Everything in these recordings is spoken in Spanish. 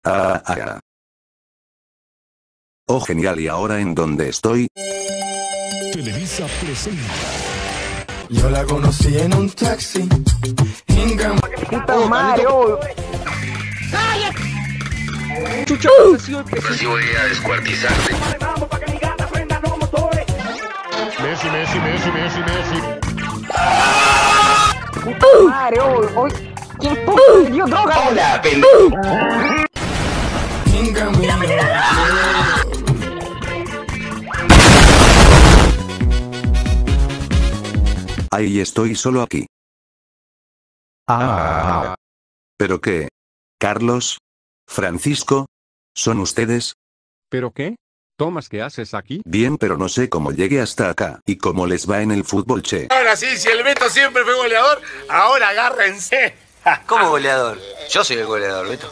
Oh, genial, ¿y ahora en dónde estoy? Televisa presenta. Yo la conocí en un taxi. ¡Puta madre! ¡Oh! ¡Chucha! Así voy a descuartizarte. Messi. ¡Puta madre! ¡Oh! ¿Quién puta le dio droga? ¡Hola, pendejo! Ahí estoy solo aquí. ¿Pero qué? ¿Carlos? ¿Francisco? ¿Son ustedes? ¿Pero qué? Tomás, ¿qué haces aquí? Bien, pero no sé cómo llegué hasta acá. ¿Y cómo les va en el fútbol, che? Ahora sí, si el Beto siempre fue goleador, ahora agárrense. ¿Cómo goleador? Yo soy el goleador, Beto.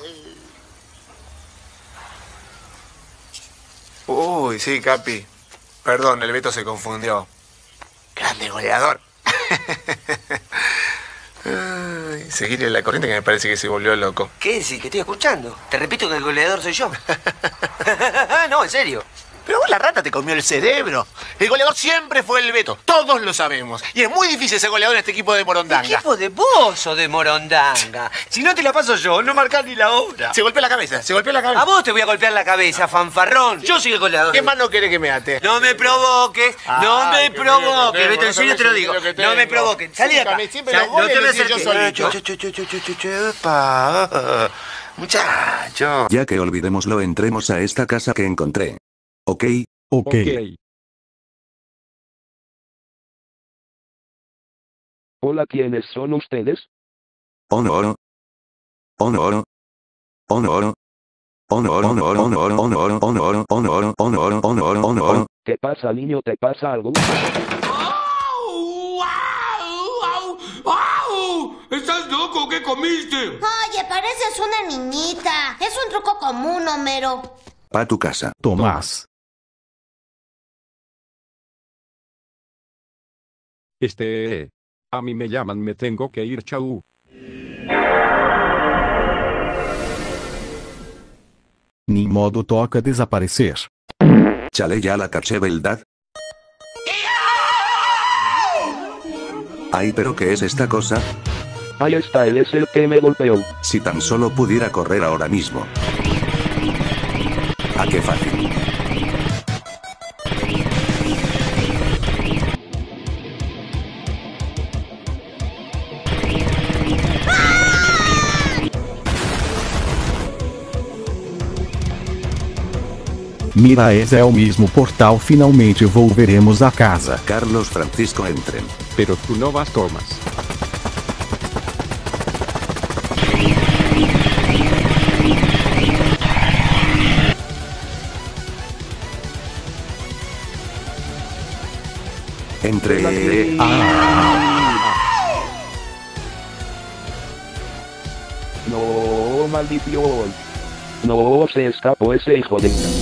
Uy, sí, Capi. Perdón, el Beto se confundió. Grande goleador. Ay, seguirle la corriente que me parece que se volvió loco. ¿Qué decís? Que estoy escuchando. Te repito que el goleador soy yo. No, en serio. Pero vos la rata te comió el cerebro. El goleador siempre fue el Beto. Todos lo sabemos. Y es muy difícil ser goleador en este equipo de Morondanga. ¿Equipo de vos o de Morondanga? Si no te la paso yo, no marcás ni la hora. Se golpeó la cabeza. A vos te voy a golpear la cabeza, fanfarrón. Yo soy el goleador. ¿Qué más no querés que me ate? No me provoques, no me provoques, Beto, en serio te lo digo. No me provoques. Salí de acá. No te me acerques. Muchacho. Ya que olvidémoslo, entremos a esta casa que encontré. ¿Ok? Ok. Hola, ¿quiénes son ustedes? Honor. Honor. Honor. Honor, honor, honor, honor, honor, honor, honor, honor, honor. ¿Qué pasa, niño? ¿Te pasa algo? ¿Estás loco? ¿Qué comiste? Oye, pareces una niñita. Es un truco común, Homero. Pa' tu casa. Tomás. A mí me llaman, me tengo que ir, chau. Ni modo, toca desaparecer. Chale, ya la caché, ¿verdad? Ay, ¿pero qué es esta cosa? Ahí está, él es el que me golpeó. Si tan solo pudiera correr ahora mismo. ¡Ah, qué fácil! Mira, esse é o mesmo portal. Finalmente volveremos a casa. Carlos, Francisco, entren. Pero tú no vas, Tomás. Entre... No, maldición. No, se escapó ese hijo de...